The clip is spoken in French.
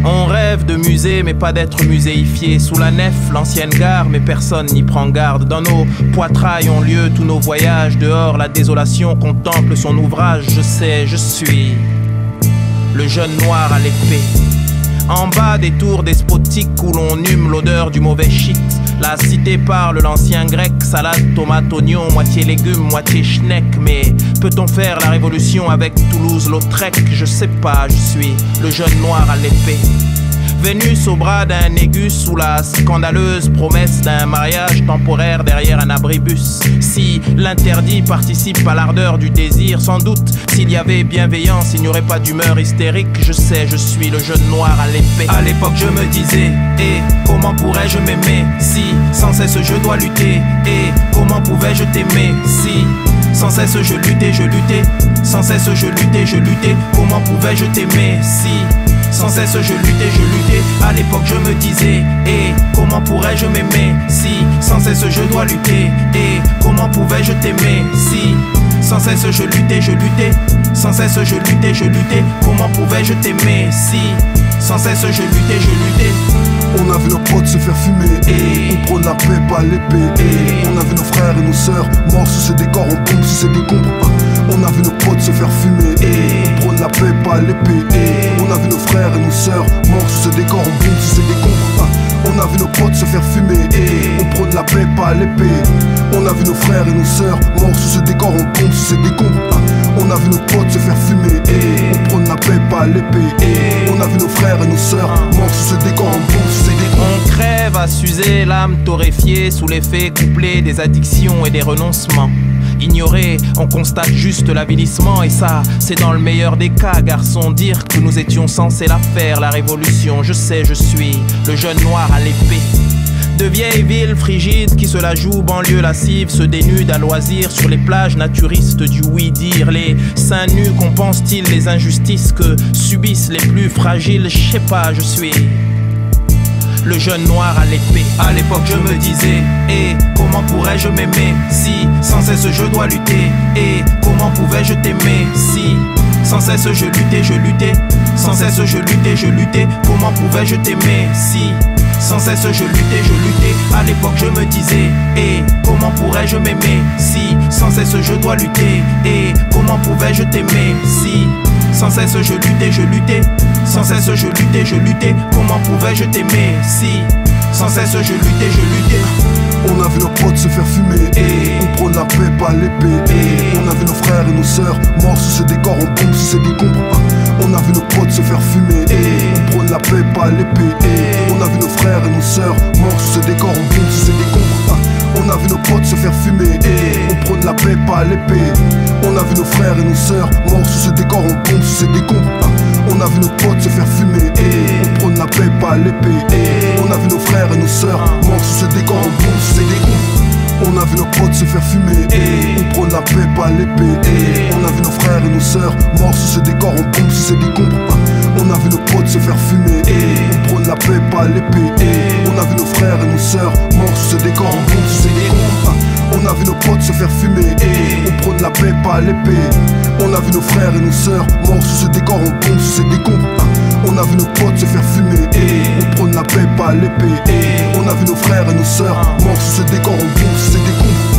On rêve de musée mais pas d'être muséifié. Sous la nef, l'ancienne gare, mais personne n'y prend garde. Dans nos poitrails ont lieu tous nos voyages. Dehors, la désolation contemple son ouvrage. Je sais, je suis le jeune noir à l'épée. En bas des tours despotiques où l'on hume l'odeur du mauvais shit. La cité parle l'ancien grec, salade, tomate, oignon, moitié légumes, moitié schneck. Mais peut-on faire la révolution avec Toulouse-Lautrec? Je sais pas, je suis le jeune noir à l'épée. Vénus au bras d'un aigus sous la scandaleuse promesse d'un mariage temporaire derrière un abribus. Si l'interdit participe à l'ardeur du désir, sans doute s'il y avait bienveillance, il n'y aurait pas d'humeur hystérique. Je sais, je suis le jeune noir à l'épée. À l'époque je me disais, comment pourrais-je m'aimer si sans cesse je dois lutter? Comment pouvais-je t'aimer si sans cesse je luttais, sans cesse je luttais, comment pouvais-je t'aimer si sans cesse je luttais, à l'époque je me disais, comment pourrais-je m'aimer si sans cesse je dois lutter? Comment pouvais-je t'aimer si sans cesse je luttais, sans cesse je luttais, comment pouvais-je t'aimer si sans cesse je luttais? On a vu nos potes se faire fumer, on prône la paix, pas l'épée. On a vu nos frères et nos sœurs morts sous ces décors, on bombe sous ces décombres. On a vu nos potes se faire fumer, on prône la paix, pas l'épée. On a vu nos frères et nos sœurs morts sous ces décors, on bombe sous ces décombres. On a vu nos potes se faire fumer, on prône la paix, pas l'épée. On a vu nos frères et nos sœurs morts sous ce décor, on bombe sous ces décombres. On a vu nos potes se faire fumer, on prône la paix, pas l'épée. On a vu nos frères et nos sœurs morts sous ce décor, on bombe sous ces décombres. On crève à s'user, l'âme torréfiée sous l'effet couplé des addictions et des renoncements. Ignoré, on constate juste l'avilissement. Et ça, c'est dans le meilleur des cas, garçon. Dire que nous étions censés la faire, la révolution. Je sais, je suis le jeune noir à l'épée. De vieilles villes frigides qui se la jouent, banlieue lascive, se dénudent à loisir sur les plages naturistes du oui-dire. Les seins nus compensent-ils les injustices que subissent les plus fragiles? Je sais pas, je suis le jeune noir à l'épée. À l'époque je me disais, comment pourrais-je m'aimer si sans cesse je dois lutter? Comment pouvais-je t'aimer si sans cesse je luttais, sans cesse je luttais, comment pouvais-je t'aimer si sans cesse je luttais, à l'époque je me disais, comment pourrais-je m'aimer si sans cesse je dois lutter? Comment pouvais-je t'aimer si sans cesse je luttais, sans cesse je luttais, comment pouvais-je t'aimer si sans cesse je luttais? On a vu nos potes se faire fumer, on prône la paix, pas l'épée. On a vu nos frères et nos sœurs morts sous ce décor, on bombe sous ces décombres. On a vu nos potes se faire fumer, on prône la paix, pas l'épée. On a vu nos frères et nos sœurs morts sous ce décor, on bombe sous ces décombres. On a vu nos potes se faire fumer, on prône la paix, pas l'épée. On a vu nos frères et nos sœurs morts sous ce décor, on bombe sous ces décombres. On a vu nos potes se faire fumer, on prône la paix, pas l'épée. On a vu nos frères et nos sœurs morts sous ce décor, on bombe sous ces décombres. On a vu nos potes se faire fumer, on prône la paix, pas l'épée. On a vu nos frères et nos sœurs morts sous ce décor, on bombe sous ces décombres. On a vu nos potes se faire fumer, on prône la paix, pas l'épée. On a vu nos frères et nos sœurs morts sous ce décor, on bombe sous ces décombres. On a vu nos potes se faire fumer, on prône la paix, pas l'épée. On a vu nos frères et nos sœurs morts sous ce décor, on bombe sous ces décombres. On a vu nos potes se faire fumer, on prône la paix, pas l'épée. On a vu nos frères et nos sœurs morts sous ce décor, on bombe sous ces décombres.